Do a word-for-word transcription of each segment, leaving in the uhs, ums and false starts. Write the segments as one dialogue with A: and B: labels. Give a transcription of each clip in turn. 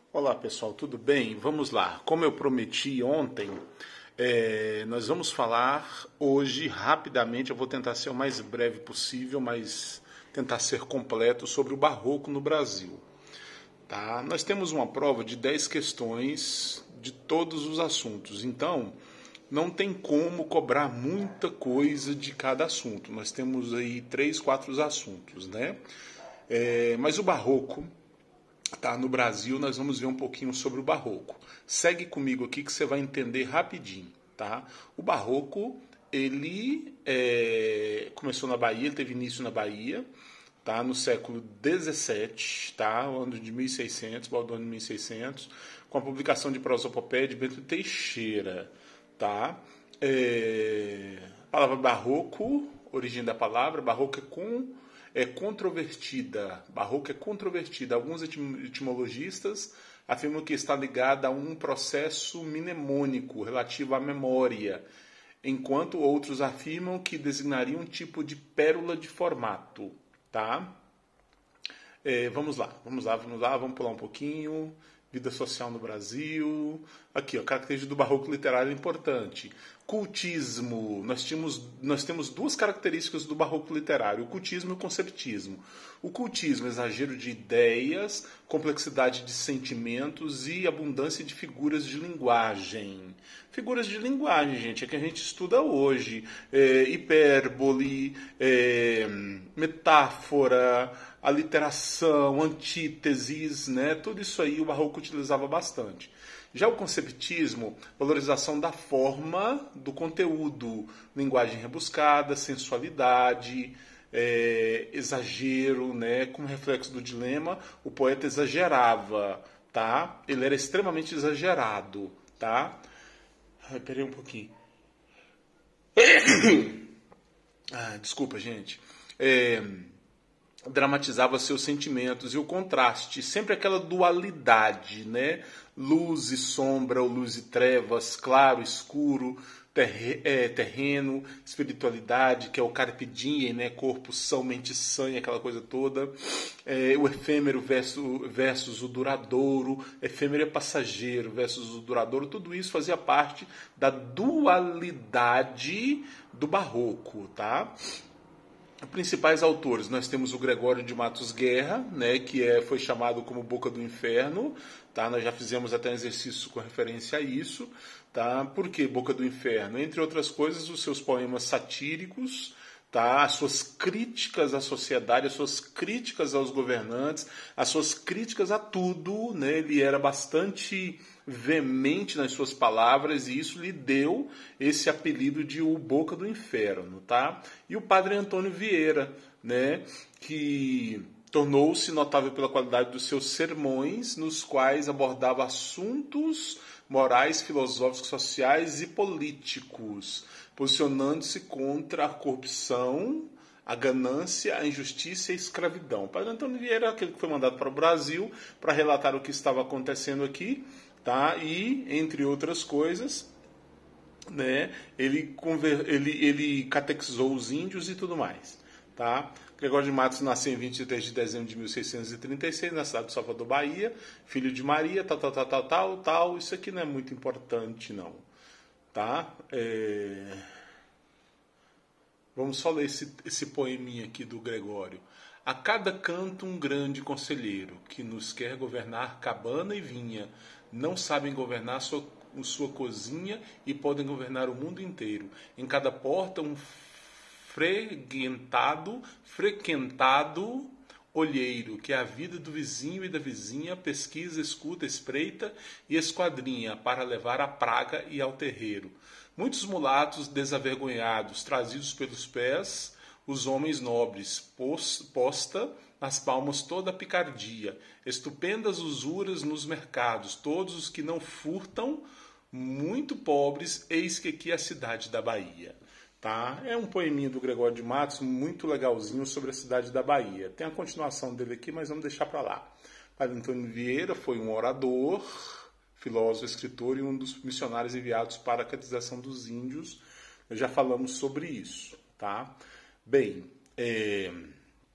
A: Olá pessoal, tudo bem? Vamos lá. Como eu prometi ontem, é, nós vamos falar hoje rapidamente. Eu vou tentar ser o mais breve possível, mas tentar ser completo sobre o Barroco no Brasil. Tá? Nós temos uma prova de dez questões de todos os assuntos, então não tem como cobrar muita coisa de cada assunto. Nós temos aí três, quatro assuntos, né? É, mas o Barroco. Tá, no Brasil, nós vamos ver um pouquinho sobre o Barroco. Segue comigo aqui que você vai entender rapidinho, tá? O Barroco, ele é, começou na Bahia, ele teve início na Bahia, tá? No século dezessete, tá? Ano de mil e seiscentos, do ano de mil e seiscentos, com a publicação de Prosopopéia de Bento Teixeira, tá? É, a palavra Barroco, origem da palavra, Barroco é com... é controvertida, Barroco é controvertida. Alguns etimologistas afirmam que está ligada a um processo mnemônico relativo à memória, enquanto outros afirmam que designaria um tipo de pérola de formato. Tá? É, vamos lá, vamos lá, vamos lá, vamos pular um pouquinho. Vida social no Brasil. Aqui, ó, característica do Barroco literário importante. Cultismo. Nós, tínhamos, nós temos duas características do Barroco literário, o cultismo e o conceptismo. O cultismo, exagero de ideias, complexidade de sentimentos e abundância de figuras de linguagem. Figuras de linguagem, gente, é que a gente estuda hoje. É, hipérbole, é, metáfora, aliteração, antíteses, né? Tudo isso aí o Barroco utilizava bastante. Já o conceptismo, valorização da forma, do conteúdo, linguagem rebuscada, sensualidade, é, exagero, né? Como reflexo do dilema, o poeta exagerava, tá? Ele era extremamente exagerado, tá? Ai, peraí um pouquinho. Ah, desculpa, gente. É... dramatizava seus sentimentos e o contraste, sempre aquela dualidade, né? Luz e sombra, ou luz e trevas, claro, escuro, terre, é, terreno, espiritualidade, que é o carpe diem, né? Corpo, são, mente, sangue, aquela coisa toda. É, o efêmero versus, versus o duradouro, efêmero é passageiro versus o duradouro, tudo isso fazia parte da dualidade do Barroco, tá? Principais autores, nós temos o Gregório de Matos Guerra, né, que é, foi chamado como Boca do Inferno, tá? Nós já fizemos até um exercício com referência a isso, tá? Por que Boca do Inferno? Entre outras coisas, os seus poemas satíricos, tá? As suas críticas à sociedade, as suas críticas aos governantes, as suas críticas a tudo, né? Ele era bastante veemente nas suas palavras e isso lhe deu esse apelido de o Boca do Inferno, tá? E o padre Antônio Vieira, né, que tornou-se notável pela qualidade dos seus sermões, nos quais abordava assuntos morais, filosóficos, sociais e políticos, posicionando-se contra a corrupção, a ganância, a injustiça e a escravidão. O padre Antônio Vieira é aquele que foi mandado para o Brasil para relatar o que estava acontecendo aqui, tá? E, entre outras coisas, né, ele, conver... ele, ele catequizou os índios e tudo mais. Tá? Gregório de Matos nasceu em vinte e três de dezembro de mil seiscentos e trinta e seis, na cidade de Salvador, Bahia, filho de Maria, tal, tal, tal, tal, tal, tal. Isso aqui não é muito importante, não. Tá? É... Vamos só ler esse, esse poeminha aqui do Gregório. A cada canto um grande conselheiro, que nos quer governar cabana e vinha. Não sabem governar sua, sua cozinha e podem governar o mundo inteiro. Em cada porta um frequentado, frequentado olheiro, que é a vida do vizinho e da vizinha, pesquisa, escuta, espreita e esquadrinha para levar à praga e ao terreiro. Muitos mulatos desavergonhados, trazidos pelos pés, os homens nobres, posta nas palmas toda a picardia, estupendas usuras nos mercados, todos os que não furtam, muito pobres, eis que aqui é a cidade da Bahia. Tá? É um poeminha do Gregório de Matos, muito legalzinho, sobre a cidade da Bahia. Tem a continuação dele aqui, mas vamos deixar para lá. Padre Antônio Vieira foi um orador, filósofo, escritor e um dos missionários enviados para a catequização dos índios. Nós já falamos sobre isso. Tá? Bem, é...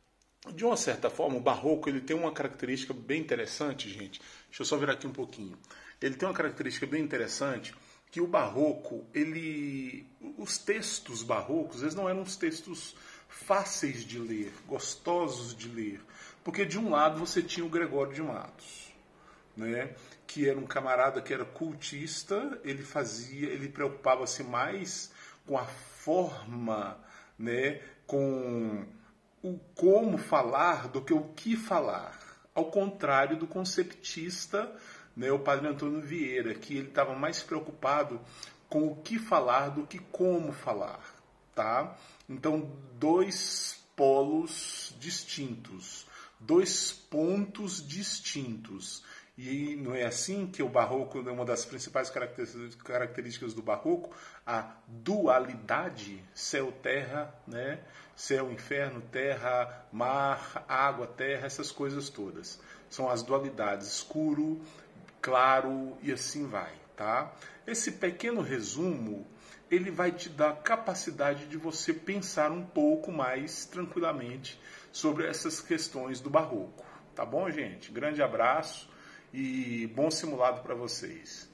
A: De uma certa forma, o barroco ele tem uma característica bem interessante, gente. Deixa eu só virar aqui um pouquinho. Ele tem uma característica bem interessante que o barroco, ele, os textos barrocos, eles não eram os textos fáceis de ler, gostosos de ler, porque de um lado você tinha o Gregório de Matos, né, que era um camarada que era cultista, ele fazia, ele preocupava-se mais com a forma, né, com o como falar do que o que falar, ao contrário do conceptista, né, o Padre Antônio Vieira, que ele estava mais preocupado com o que falar do que como falar, tá? Então, dois polos distintos, dois pontos distintos. E não é assim que o barroco, uma das principais características do barroco, a dualidade, céu-terra, né? Céu, inferno, terra, mar, água, terra, essas coisas todas. São as dualidades, escuro, claro e assim vai, tá? Esse pequeno resumo, ele vai te dar a capacidade de você pensar um pouco mais tranquilamente sobre essas questões do barroco. Tá bom, gente? Grande abraço e bom simulado para vocês.